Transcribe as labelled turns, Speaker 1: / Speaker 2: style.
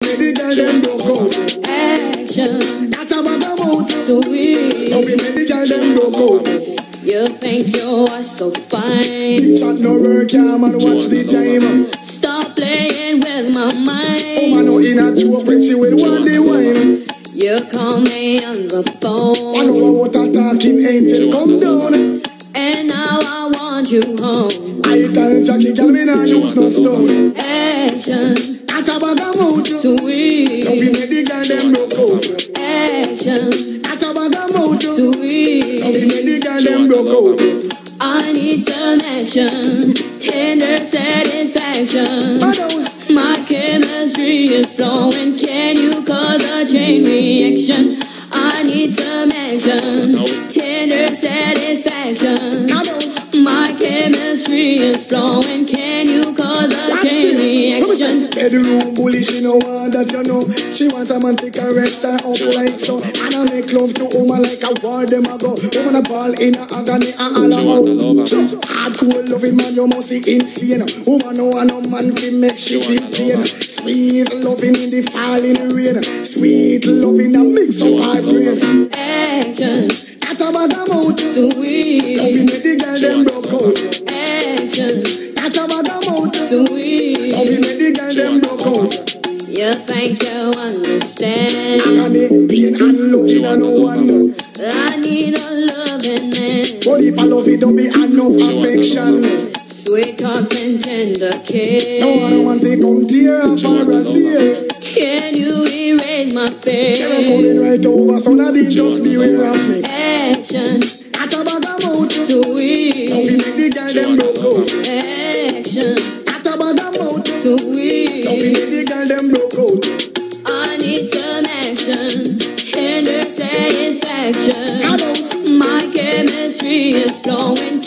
Speaker 1: made the girl them broke out.
Speaker 2: Action.
Speaker 1: That a bag of mouth.
Speaker 2: Sweet.
Speaker 1: Now we made the girl them broke out.
Speaker 2: You think you are so fine.
Speaker 1: Big chat no work, yeah, man, watch the time.
Speaker 2: Stop playing with my mind.
Speaker 1: Oh, man, no in a joke when she will want the wine.
Speaker 2: You call me on the phone.
Speaker 1: I know what a talking angel come down.
Speaker 2: And now I want you home.
Speaker 1: I tell Jackie, girl, me nah use no stone.
Speaker 2: Action.
Speaker 1: That a bag of mouth.
Speaker 2: Sweet.
Speaker 1: Now we made the girl them broke out.
Speaker 2: Action.
Speaker 1: That a bag of mouth.
Speaker 2: Sweet.
Speaker 1: Now we made the girl them broke out.
Speaker 2: I need some action, tender satisfaction. My chemistry is flowing. Can you cause a chain reaction? I need some action, tender satisfaction. My chemistry is flowing. Can you cause a chain reaction?
Speaker 1: Bedroom bully, she no want that, you know. She want a man to caress her up like so. And I make love to woman like a war them a go. Woman a ball in a agony and all about. Hardcore loving man, you must be insane. Woman no want no man to make she feel pain. Sweet loving in the falling rain. Sweet loving a mix of hard brain.
Speaker 2: Action.
Speaker 1: That a bag of mouth.
Speaker 2: Sweet.
Speaker 1: Now we make the girl them broke out.
Speaker 2: Action.
Speaker 1: That a bag of mouth.
Speaker 2: Sweet.
Speaker 1: Now we make the girl them broke out.
Speaker 2: You think you understand?
Speaker 1: Agony, pain and loving and no one.
Speaker 2: I need a loving man.
Speaker 1: But if I love it, don't be enough affection.
Speaker 2: Sweet talks and tender kiss.
Speaker 1: No, I don't want to come tear up or Brazil.
Speaker 2: Can you erase my face?
Speaker 1: You're coming right over, so now they just beware of me.
Speaker 2: Action.
Speaker 1: At a bag of mouth.
Speaker 2: Sweet.
Speaker 1: Now we make the girl them broke out.
Speaker 2: Action.
Speaker 1: At a bag of mouth.
Speaker 2: Sweet.
Speaker 1: Now we make the girl them broke out.
Speaker 2: I need some action, tender satisfaction. My chemistry is flowing.